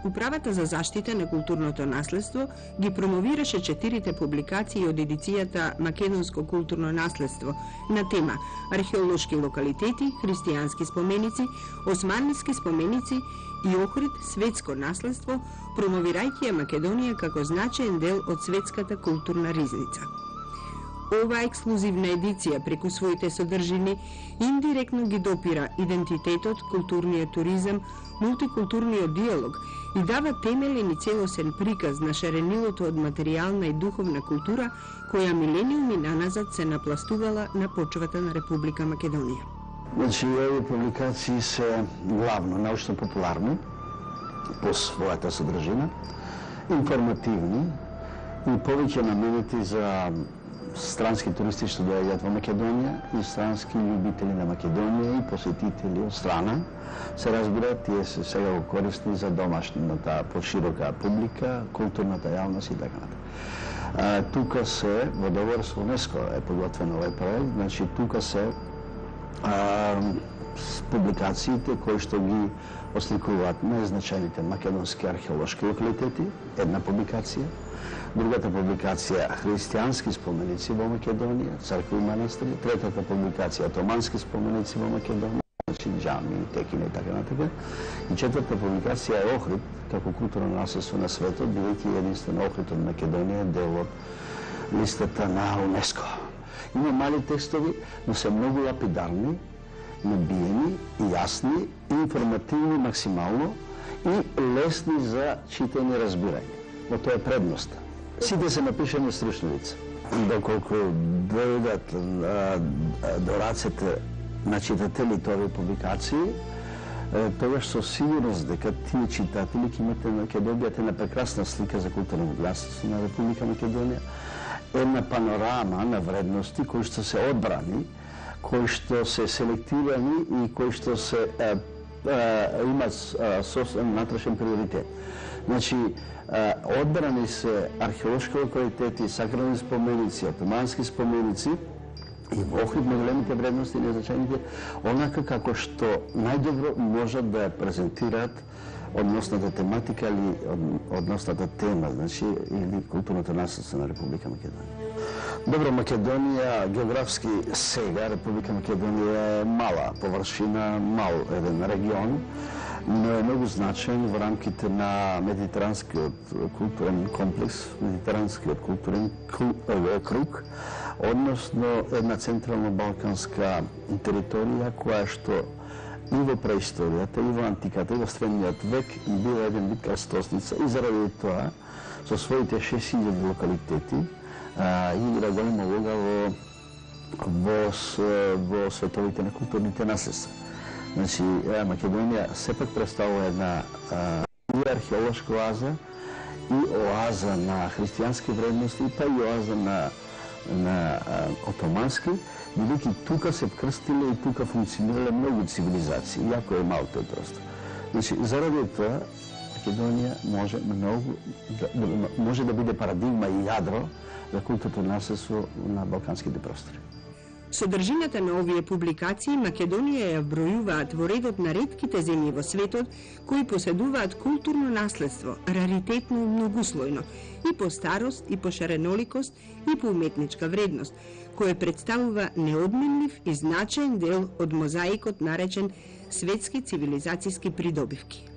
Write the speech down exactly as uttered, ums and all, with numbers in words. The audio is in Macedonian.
Управата за заштита на културното наследство ги промовираше четирите публикации од едицијата Македонско културно наследство на тема археолошки локалитети, христијански споменици, османлиски споменици и Охрид светско наследство, промовирајќи ја Македонија како значаен дел од светската културна ризница. Оваа ексклузивна едиција преку своите содржини индиректно ги допира идентитетот, културниот туризам, мултикултурниот диалог и дава темелен и целосен приказ на шаренилото од материјална и духовна култура која милениуми наназад се напластувала на почвата на Република Македонија. Значи, овие публикации се главно научно-популарни по својата содржина, информативни и повеќе наменети за странски туристи што доаѓаат во Македонија и странски љубители на Македонија и посетители од страна. Се разбира, тие се сега го користни за домашната поширока публика, културната јавност и така натаму. Тука се, во договор со УНЕСКО е подготвен овој проект, значи тука се а, публикациите кои што ги осликуваат најзначајните македонски археолошки локалитети, една публикација. Другата публикација христијански споменици во Македонија, цркви и манастири. Третата публикација отомански споменици во Македонија, значи џами, текине и така натака. И четврта публикација е Охрид како културно наследство на светот, бидејќи единствено Охрид од Македонија дел од листата на УНЕСКО. Има мали текстови, но се многу лапидарни, набиени и јасни, информативни максимално и лесни за читање и разбирање. Но тоа е предноста. Сите се напишани стручни лица. Доколку дојдат до рацете на читателите овие публикации, тогаш со сигурност дека тие читатели ќе добијат една прекрасна слика за културното наследство на Република Македонија, една панорама на вредности кои што се одбрани, кои што се селектирани и кои што се е, е, имат собствен натрешен приоритет. Значи, одбрани се археолошки локалитети, сакрални споменици, отомански споменици и во Охрид на големите вредности и незначајните, онака како што најдобро можат да ја презентираат односната тематика или односната тема, значи, или културното наследство на Република Македонија. Добро, Македонија, географски сега, Република Македонија е мала површина, мал еден регион, но е многу значаен во рамките на медитеранскиот културен комплекс, медитеранскиот културен круг, односно една централно-балканска територија која што и во преисторијата, и во антиката, и во средниот век била еден вид крстосница и заради тоа со своите шест илјади локалитети игра голема улога во, во, во световите на културните наследства. Значи, Македонија сепак представува една а, и археолошка оаза, и оаза на христијански вредности, па и оаза на, на а, отомански, бидејќи тука се вкрстиле и тука функционирале многу цивилизации, иако е мал тој простор. Значи, заради тоа, Македонија може многу да, може да биде парадигма и јадро за културното наследство на балканските простори. Содржината на овие публикации Македонија ја вбројуваат во редот на ретките земји во светот кои поседуваат културно наследство, раритетно и многуслојно, и по старост, и по шареноликост, и по уметничка вредност, кој представува неодменлив и значаен дел од мозаикот наречен светски цивилизацијски придобивки.